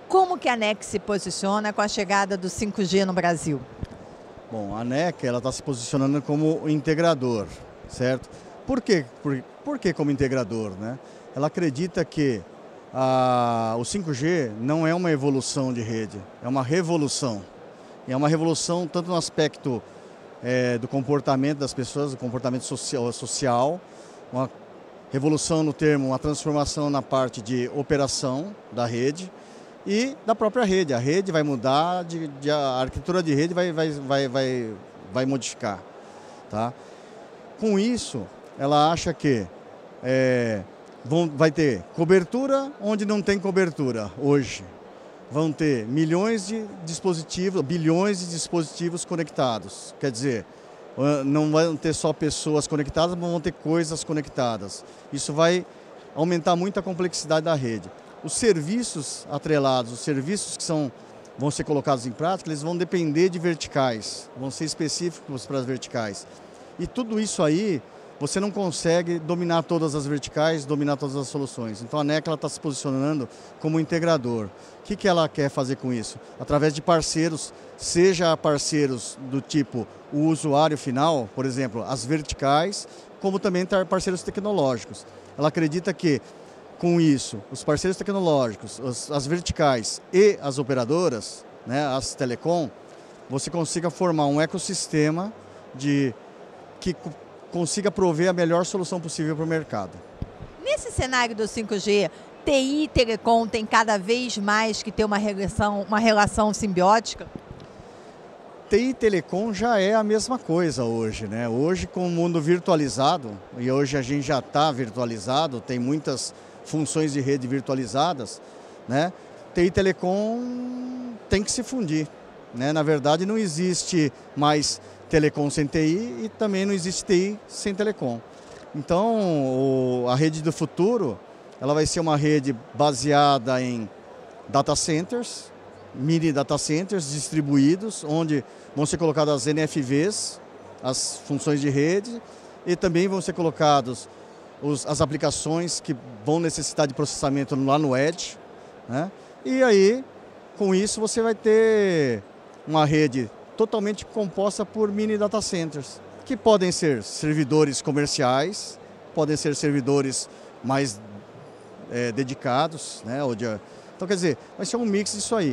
Como que a ANEC se posiciona com a chegada do 5G no Brasil? Bom, a ANEC está se posicionando como integrador, certo? Por quê? Por que como integrador, né? Ela acredita que o 5G não é uma evolução de rede, é uma revolução. E é uma revolução tanto no aspecto do comportamento das pessoas, do comportamento social, uma revolução no termo, uma transformação na parte de operação da rede e da própria rede. A rede vai mudar, a arquitetura de rede vai modificar. Tá? Com isso, ela acha que vai ter cobertura onde não tem cobertura hoje. Vão ter milhões de dispositivos, bilhões de dispositivos conectados. Quer dizer, não vão ter só pessoas conectadas, mas vão ter coisas conectadas. Isso vai aumentar muito a complexidade da rede. Os serviços atrelados, os serviços que vão ser colocados em prática, eles vão depender de verticais, vão ser específicos para as verticais. E tudo isso aí, você não consegue dominar todas as verticais, dominar todas as soluções. Então a ANEC está se posicionando como integrador. O que ela quer fazer com isso? Através de parceiros, seja parceiros do tipo o usuário final, por exemplo, as verticais, como também parceiros tecnológicos. Ela acredita que com isso, os parceiros tecnológicos, as verticais e as operadoras, né, as telecom, você consiga formar um ecossistema que consiga prover a melhor solução possível para o mercado. Nesse cenário do 5G, TI e Telecom tem cada vez mais que ter uma relação simbiótica? TI e Telecom já é a mesma coisa hoje, né? Hoje, com o mundo virtualizado, e hoje a gente já está virtualizado, tem muitas funções de rede virtualizadas, né? TI e Telecom tem que se fundir, né? Na verdade, não existe mais Telecom sem TI e também não existe TI sem Telecom. Então, a rede do futuro, ela vai ser uma rede baseada em data centers, mini data centers distribuídos, onde vão ser colocadas as NFVs, as funções de rede, e também vão ser colocadas as aplicações que vão necessitar de processamento lá no Edge, né? E aí, com isso, você vai ter uma rede totalmente composta por mini data centers, que podem ser servidores comerciais, podem ser servidores mais dedicados, né? Então, quer dizer, vai ser um mix disso aí.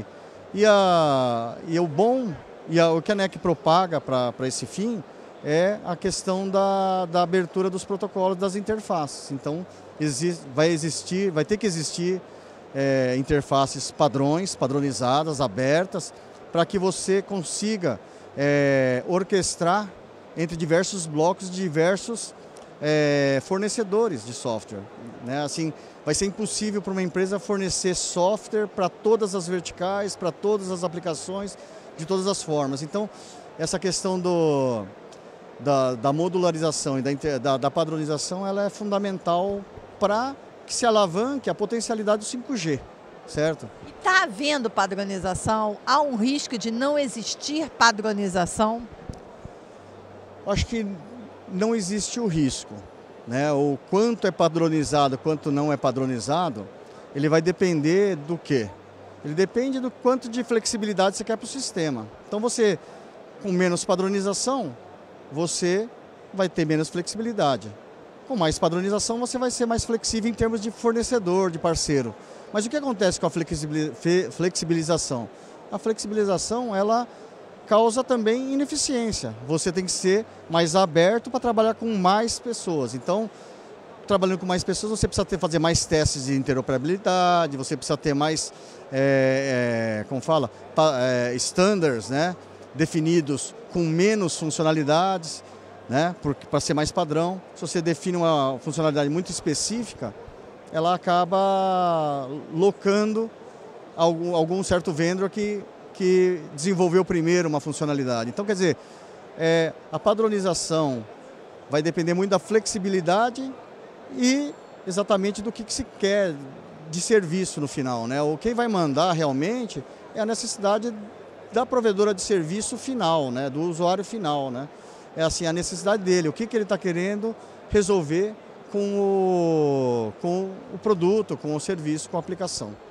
O que a ANEC propaga para esse fim é a questão da abertura dos protocolos das interfaces. Então, vai ter que existir interfaces padronizadas, abertas, para que você consiga orquestrar entre diversos blocos de diversos fornecedores de software, né? Assim, vai ser impossível para uma empresa fornecer software para todas as verticais, para todas as aplicações, de todas as formas. Então, essa questão da modularização e da padronização, ela é fundamental para que se alavanque a potencialidade do 5G, certo? E está havendo padronização? Há um risco de não existir padronização? Acho que não existe o risco, né? O quanto é padronizado, quanto não é padronizado, ele vai depender do quê? Ele depende do quanto de flexibilidade você quer para o sistema. Então você, com menos padronização, você vai ter menos flexibilidade. Com mais padronização, você vai ser mais flexível em termos de fornecedor, de parceiro. Mas o que acontece com a flexibilização? A flexibilização, ela causa também ineficiência. Você tem que ser mais aberto para trabalhar com mais pessoas. Então, trabalhando com mais pessoas, você precisa fazer mais testes de interoperabilidade, você precisa ter mais, standards, né, definidos com menos funcionalidades, né, para ser mais padrão. Se você define uma funcionalidade muito específica, ela acaba locando algum certo vendor que desenvolveu primeiro uma funcionalidade. Então, quer dizer, a padronização vai depender muito da flexibilidade e exatamente do que se quer de serviço no final, né? O quem vai mandar realmente é a necessidade da provedora de serviço final, né? Do usuário final, né? É assim, a necessidade dele, o que ele está querendo resolver com o produto, com o serviço, com a aplicação.